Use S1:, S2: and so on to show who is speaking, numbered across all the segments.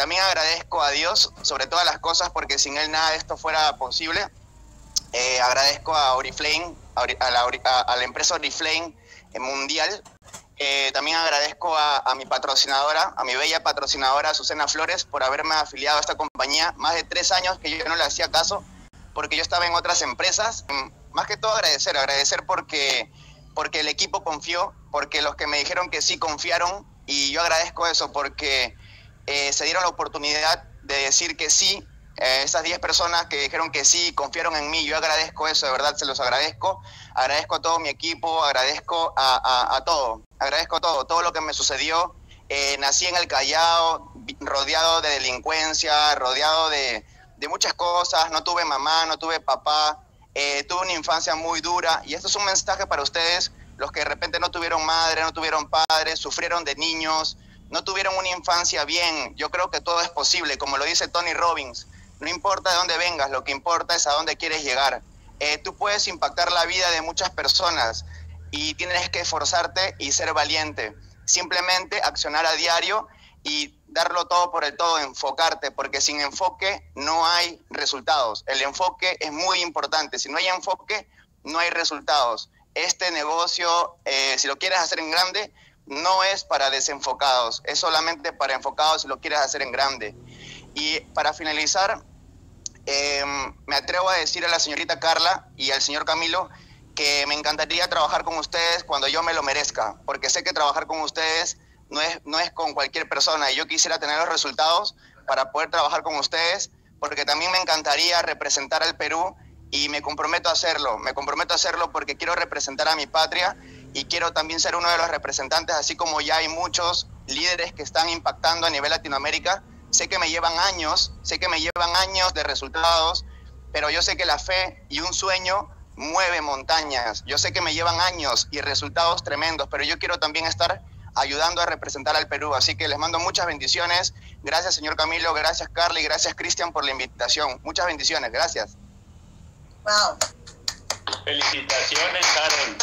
S1: También agradezco a Dios sobre todas las cosas, porque sin Él nada de esto fuera posible. Agradezco a Oriflame, a la empresa Oriflame Mundial. También agradezco a mi patrocinadora, a mi bella patrocinadora, Azucena Flores, por haberme afiliado a esta compañía. Más de 3 años que yo no le hacía caso, porque yo estaba en otras empresas. Más que todo agradecer porque el equipo confió, porque los que me dijeron que sí confiaron, y yo agradezco eso porque se dieron la oportunidad de decir que sí. Esas 10 personas que dijeron que sí, confiaron en mí, yo agradezco eso, de verdad se los agradezco. Agradezco a todo mi equipo, agradezco a todo lo que me sucedió. Nací en el Callao, rodeado de delincuencia, rodeado de muchas cosas. No tuve mamá, no tuve papá, tuve una infancia muy dura, y esto es un mensaje para ustedes, los que de repente no tuvieron madre, no tuvieron padre, sufrieron de niños, no tuvieron una infancia bien. Yo creo que todo es posible, como lo dice Tony Robbins. No importa de dónde vengas, lo que importa es a dónde quieres llegar. Tú puedes impactar la vida de muchas personas y tienes que esforzarte y ser valiente. Simplemente accionar a diario y darlo todo por el todo, enfocarte, porque sin enfoque no hay resultados. El enfoque es muy importante. Si no hay enfoque, no hay resultados. Este negocio, si lo quieres hacer en grande, no es para desenfocados, es solamente para enfocados si lo quieres hacer en grande. Y para finalizar, me atrevo a decir a la señorita Carla y al señor Camilo que me encantaría trabajar con ustedes cuando yo me lo merezca, porque sé que trabajar con ustedes no es con cualquier persona, y yo quisiera tener los resultados para poder trabajar con ustedes, porque también me encantaría representar al Perú, y me comprometo a hacerlo porque quiero representar a mi patria y quiero también ser uno de los representantes, así como ya hay muchos líderes que están impactando a nivel Latinoamérica. Sé que me llevan años de resultados, pero yo sé que la fe y un sueño mueve montañas. Yo sé que me llevan años y resultados tremendos, pero yo quiero también estar ayudando a representar al Perú. Así que les mando muchas bendiciones. Gracias, señor Camilo, gracias, Carla, y gracias, Cristian, por la invitación. Muchas bendiciones, gracias.
S2: Wow.
S3: Felicitaciones, Harold.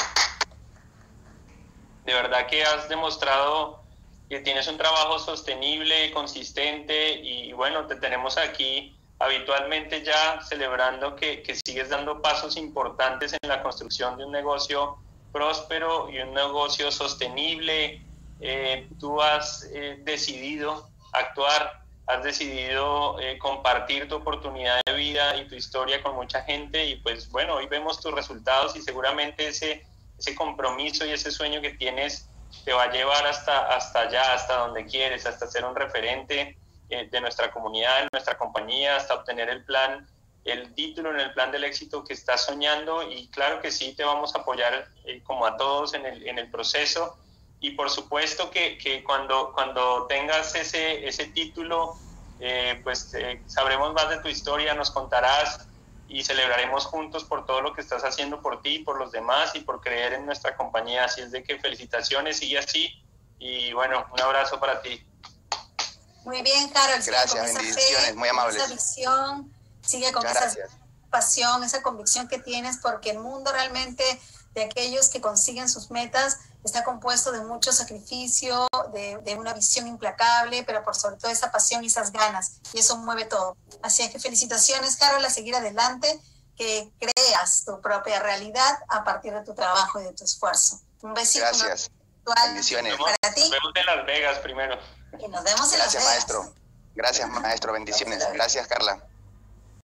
S3: De verdad que has demostrado que tienes un trabajo sostenible, consistente, y bueno, te tenemos aquí habitualmente ya celebrando que sigues dando pasos importantes en la construcción de un negocio próspero y un negocio sostenible. Tú has decidido actuar, has decidido compartir tu oportunidad de vida y tu historia con mucha gente, y pues bueno, hoy vemos tus resultados, y seguramente ese compromiso y ese sueño que tienes te va a llevar hasta allá, hasta donde quieres, hasta ser un referente de nuestra comunidad, de nuestra compañía, hasta obtener el título en el plan del éxito que estás soñando. Y claro que sí, te vamos a apoyar como a todos en el proceso. Y por supuesto que cuando tengas ese título, pues sabremos más de tu historia, nos contarás y celebraremos juntos por todo lo que estás haciendo por ti, por los demás y por creer en nuestra compañía. Así es de que felicitaciones, sigue así, y bueno, un abrazo para ti.
S2: Muy bien, Harold.
S1: Gracias, bendiciones, muy amables.
S2: Esa visión, sigue con esa pasión, esa convicción que tienes, porque el mundo realmente de aquellos que consiguen sus metas está compuesto de mucho sacrificio, de una visión implacable, pero por sobre todo esa pasión y esas ganas, y eso mueve todo. Así es que felicitaciones, Harold, a seguir adelante, que creas tu propia realidad a partir de tu trabajo y de tu esfuerzo. Un besito.
S1: Gracias. Bendiciones.
S2: Para ti.
S3: Nos vemos en Las Vegas primero.
S2: Y nos vemos en Las Vegas.
S1: Gracias, maestro. Gracias, maestro. Bendiciones. Gracias, Carla.